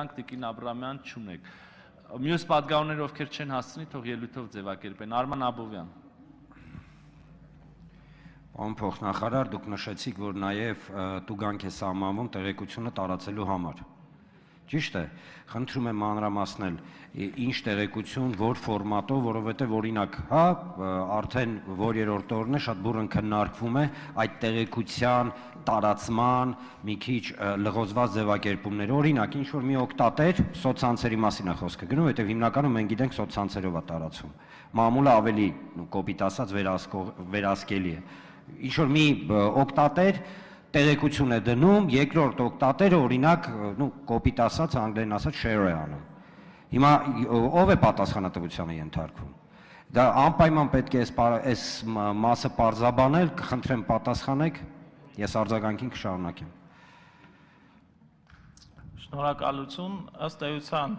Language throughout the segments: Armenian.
Տիկին Աբրամյան չունեք։ Մյուս պատգամավորները ովքեր չեն հասցնի, թող ելույթով ձևակերպեն։ Արման Աբովյան։ Պարոն փոխնախարար, դուք նշեցիք, որ նաև տուգանք է սահմանվում տեղեկությունը տարածելու համար։ Ճիշտ է, խնդրում եմ մանրամասնել, ինչ տեղեկություն, որ ֆորմատով, որովհետև օրինակ, հա, արդեն որ երրորդ օրն է, շատ բուռն քննարկվում է այդ տեղեկության տարածման մի քիչ լղոզված ձևակերպումներ, օրինակ, ինչ որ մի օգտատեր սոցցանցերի մասին է խոսքը գնում, որովհետև հիմնականում մենք գիտենք սոցցանցերով է տարածվում։ Մամուլը ավելի կոպիտ ասած վերահսկելի է։ Ինչ որ մի օգտատեր տեղեկություն է դնում, երկրորդ օգտատերը օրինակ, կոպիտ ասած, անգլերեն ասած share է անում։ Հիմա ով է պատասխանատվությանը ենթարկվում։ Դա անպայման պետք է այս մասը պարզաբանել, կխնդրեմ պատասխանեք, ես արձագանքին կշարունակեմ։ Շնորհակալություն, ըստ էության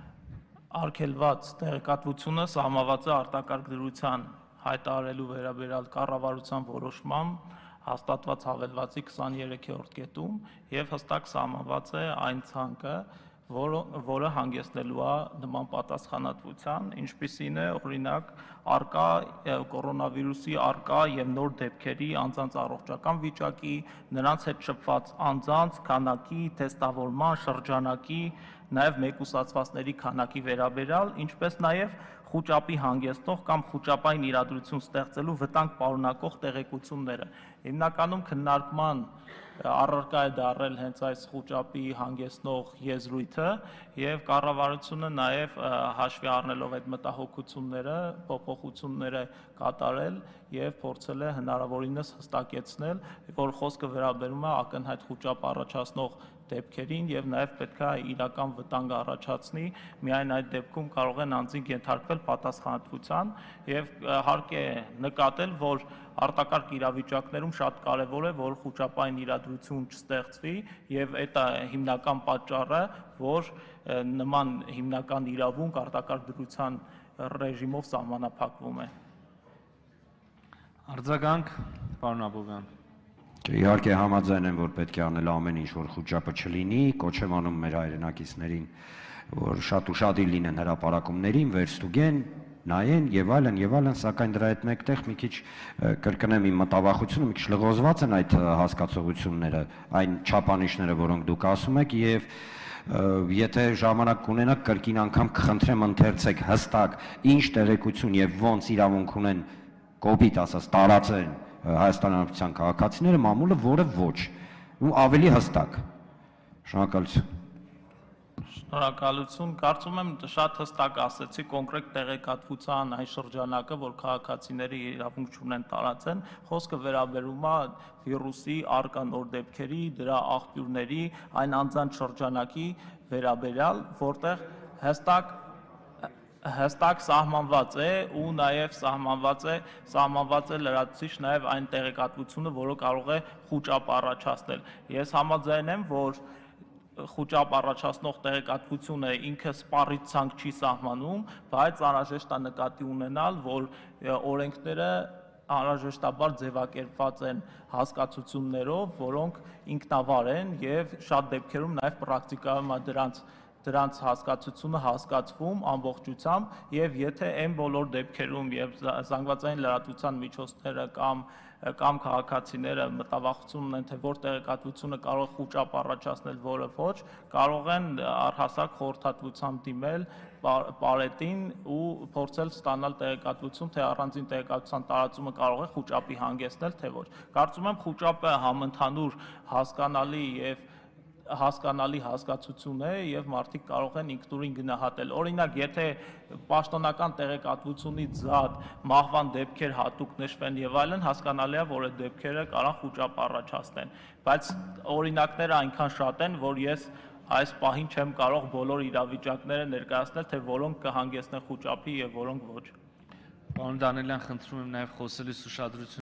արգելված տեղեկատվությունը սահմանված է արտակարգ դրության հայտարարելու վերաբերյալ կառավարության որոշմամբ հաստատված հավելվածի 23-րդ կետում եւ հստակ սահմանված է այն ցանկը, որը հանգեցնելու է նման պատասխանատվության, ինչպիսին է օրինակ արկա կորոնավիրուսի արկա եւ նոր դեպքերի անձանց առողջական վիճակի, նրանց հետ շփված անձանց քանակի, թեստավորման շրջանակի, նաեւ մեկուսացվածների քանակի վերաբերյալ, ինչպես նաեւ խուճապի հանգեցնող կամ խուճապային իրադրություն ստեղծելու վտանգ պարունակող տեղեկությունները։ Հիմնականում քննարկման առարկա է դարել հենց այս խուճապի հանգեցնող եզրույթը եւ կառավարությունը նաեւ հաշվի առնելով այդ մտահոգությունները, փոփոխությունները կատարել եւ փորձել է հնարավորինս հստակեցնել, որ խոսքը վերաբերում է ակնհայտ խուճապ առաջացնող դեպքերին եւ նաեւ պետք է իրական վտանգ առաջացնի, միայն այդ դեպքում կարող են անձինք ենթարկվել պատասխանատվության եւ հարկ է նկատել, որ արտակարգ իրավիճակներում շատ կարեւոր է, որ խուճապային իրադրություն չստեղծվի եւ այդ է հիմնական պատճառը, որ նման հիմնական իրավունք արտակարգ դրության ռեժիմով սահմանափակվում է։ Արձագանք, պարոն Աբովյան։ Իհարկե համաձայն եմ, որ պետք է անել ամեն ինչ, որ խուճապը չլինի, կոչ եմ անում մեր հայրենակիցներին, որ շատ ուշադիր լինեն հրապարակումներին, վերստուգեն, նայեն եւ այլն, սակայն դրա հետ մեկտեղ մի քիչ կրկնեմ իմ մտավախությունը, մի քիչ լղոզված են այդ հասկացողությունները, այն չափանիշները, որոնք դուք ասում եք եւ եթե ժամանակ կունենաք կրկին անգամ կխնդրեմ ընթերցեք հստակ ինչ տեղեկություն եւ ոնց իրավունք ունեն կոպիտ ասած տարածեն Հայաստանի Հանրապետության քաղաքացիները, մամուլը, որը ոչ, ու ավելի հստակ։ Շնորհակալություն։ Շնորհակալություն, կարծում եմ շատ հստակ ասեցի կոնկրետ տեղեկատվության այն շրջանակը, որ քաղաքացիները իրավունք չունեն տարածեն, խոսքը վերաբերում է վիրուսի արկա նոր դեպքերի, դրա աղբյուրների, այն անձանց շրջանակի վերաբերյալ, որտեղ հստակ սահմանված է ու նաև սահմանված է լրացուցիչ նաև այն տեղեկատվությունը, որը կարող է խուճապ առաջացնել։ Ես համաձայն եմ, որ խուճապ առաջացնող տեղեկատվությունը ինքը սպառիչ ցանկ չի սահմանում, բայց անհրաժեշտ է նկատի ունենալ, որ օրենքները անհրաժեշտաբար ձևակերպված են հասկացություններով, որոնք ինքնավար են եւ շատ դեպքերում նաև պրակտիկայում է դրանց հասկացությունը հասկացվում ամբողջությամբ եւ եթե այն բոլոր դեպքերում եւ զանգվածային լրատվության միջոցները կամ քաղաքացիները մտավախություն ունեն, թե որ տեղեկատվությունը կարող է խուճապ առաջացնել, որը ոչ, կարող են առհասարակ խորհրդատվությամբ դիմել պարետին ու փորձել ստանալ տեղեկատվություն, թե առանձին տեղեկատվության տարածումը կարող է խուճապի հանգեցնել, թե ոչ։ Կարծում եմ խուճապը համընդհանուր հասկանալի հասկացություն է եւ մարդիկ կարող են ինքնուրույն գնահատել։ Օրինակ, եթե պաշտոնական տեղեկատվությունից զատ մահվան դեպքեր հատուկ նշվեն եւ այլն, հասկանալի է, որ այդ դեպքերը կարող խուճապ առաջացնեն, բայց օրինակները այնքան շատ են, որ ես այս պահին չեմ կարող բոլոր իրավիճակները ներկայացնել, թե որոնք կհանգեցնեն խուճապի եւ որոնք ոչ։ Պարոն Դանելյան, խնդրում եմ նաեւ խոսելիս ուշադրություն